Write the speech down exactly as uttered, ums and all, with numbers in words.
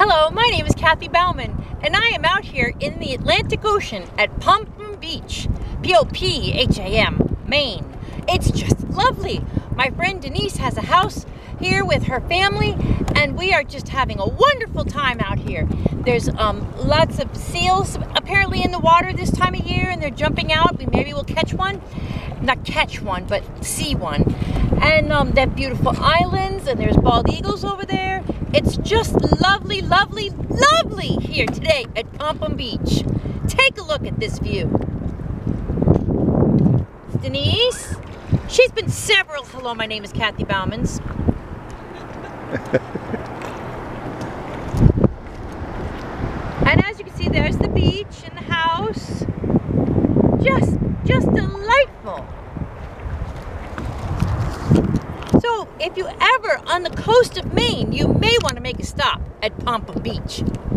Hello, my name is Kathy Baumann, and I am out here in the Atlantic Ocean at Popham Beach, P O P H A M, Maine. It's just lovely. My friend Denise has a house here with her family, and we are just having a wonderful time out here. There's um, lots of seals apparently in the water this time of year, and they're jumping out. We maybe will catch one. Not catch one, but see one. And um, they have beautiful islands, and there's bald eagles over there. It's just lovely, lovely, lovely here today at Popham Beach. Take a look at this view. Denise, she's been several, hello, my name is Kathy Baumanns. And as you can see, there's the beach and the house. Just, just delightful. So if you ever on the coast of Maine, you may want to make a stop at Popham Beach.